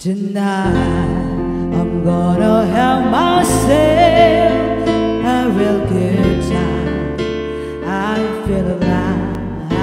Tonight I'm gonna have myself a real good time. I feel alive,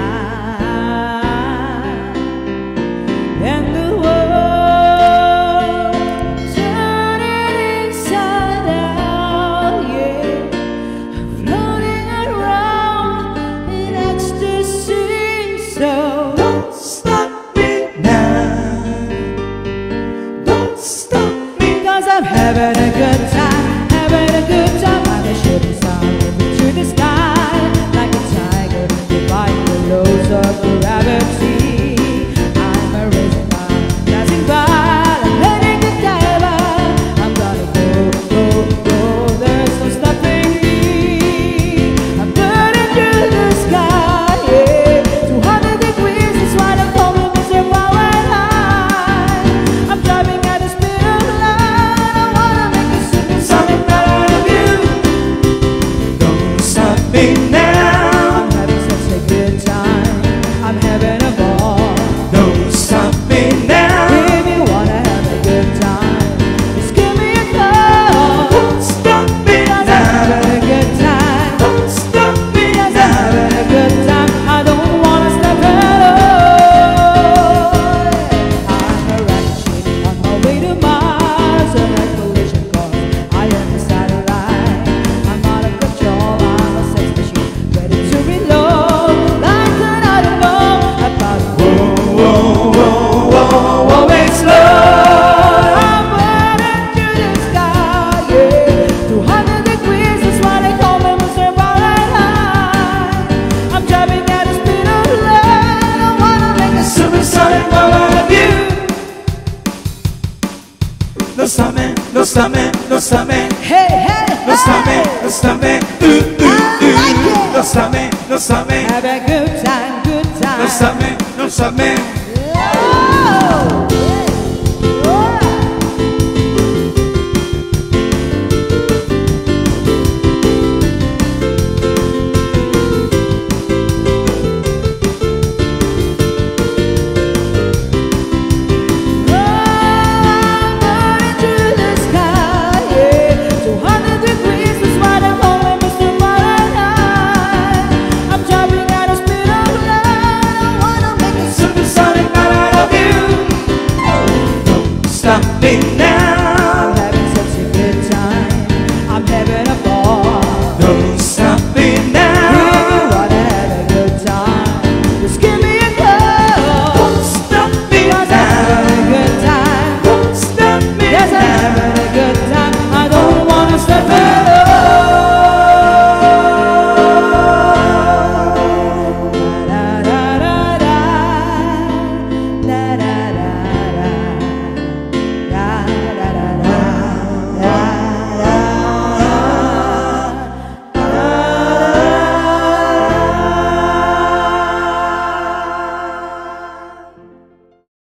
and the world turning inside out, yeah, floating around in ecstasy. So don't stop me now. Don't stop me, 'cause I'm having a good time, having a good time. I'm a shooting star moving to the sky, like a tiger defying the laws of gravity. I'm a racing car, passing by, I'm letting it dive. I'm gonna go, go, go, there's no stopping me. I'm burning through the sky, yeah, 200 degrees is what I'm calling Mr. Fahrenheit. I'm driving at the speed of light, I wanna make a something out of you. don't stop me now. I'm having such a good time, I'm having a ball. Don't stop me now. If you wanna have a good time, just give me a call. Don't stop me 'Cause I'm now. having a good time, Don't stop me 'cause I'm now. having a good time. I don't wanna stop at all. I'm a rocket ship on my way to Mars, a night collision course, I am a satellite. I'm out of control, I'm a sex machine, ready to reload like an automobile. About Whoa, whoa, whoa, whoa, whoa, explode. I'm burning through the sky, yeah, 200 degrees is what they call me, Mr. Fahrenheit. I'm driving at the speed of light, I wanna make a Supersonic world out of you. Don't stop me, don't stop me, don't stop me. hey, hey, Don't stop me, hey. don't stop me. like it. Don't stop me, don't stop me. Have a good time, good time. Don't stop me, don't stop me.